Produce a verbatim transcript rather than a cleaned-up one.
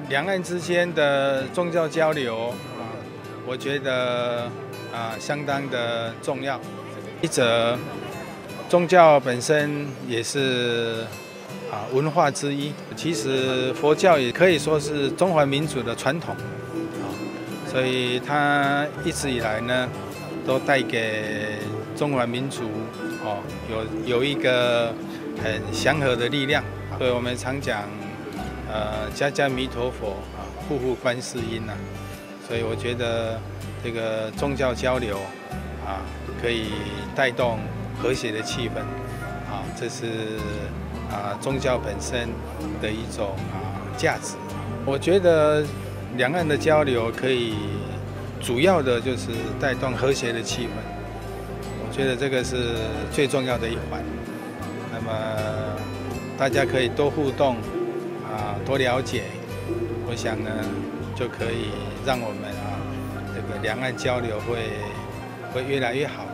两岸之间的宗教交流啊，我觉得啊相当的重要。一则宗教本身也是啊文化之一，其实佛教也可以说是中华民族的传统啊，所以它一直以来呢，都带给中华民族哦有有一个很祥和的力量。所以我们常讲，呃，家家弥陀佛啊，户户观世音呐。所以我觉得这个宗教交流啊，可以带动和谐的气氛啊，这是啊宗教本身的一种啊价值。我觉得两岸的交流可以主要的就是带动和谐的气氛，我觉得这个是最重要的一环。那么大家可以多互动啊，多了解，我想呢就可以让我们啊这个两岸交流会会越来越好。